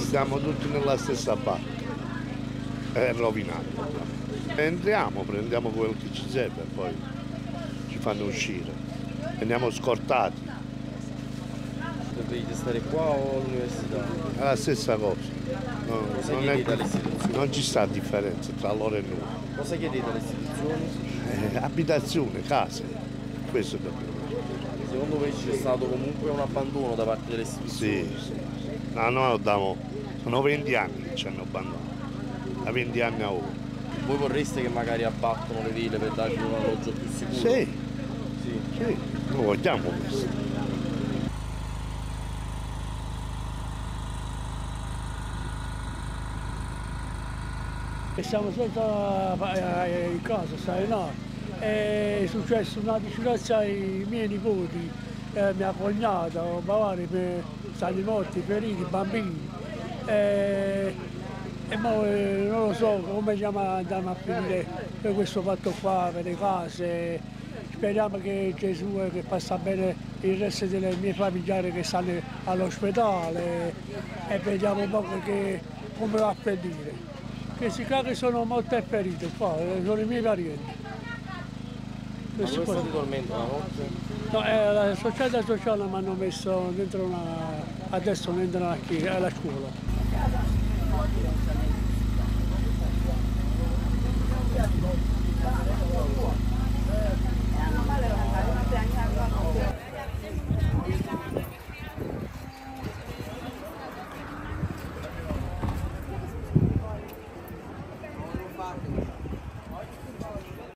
stiamo tutti nella stessa barca. È rovinato. Entriamo, prendiamo quello che ci serve e poi ci fanno uscire. Veniamo scortati. Preferite stare qua o all'università? È la stessa cosa. Cosa chiedete alle istituzioni? Non ci sta differenza tra loro e noi. Cosa chiedete alle istituzioni? Abitazione, case, questo dobbiamo. Secondo voi c'è stato comunque un abbandono da parte delle istituzioni? Sì, sì. No, noi sono 20 anni che ci hanno abbandonato, da 20 anni a ora. Voi vorreste che magari abbattono le ville per darci un alloggio più sicuro? Sì, Sì. sì, noi vogliamo questo. Siamo senza in casa, sai, no? È successo una disgrazia ai miei nipoti, mia cognata, magari stanno morti, feriti, bambini. E mo, non lo so come andiamo a finire per questo fatto qua, per le case. Speriamo che Gesù che passa bene il resto delle mie familiari che stanno all'ospedale e vediamo un po' come va a finire. Questi casi sono molto feriti qua, sono i miei parenti. Ma dove state dormendo la notte? No, la società sociale mi hanno messo dentro adesso entrano qui, alla scuola. Fatto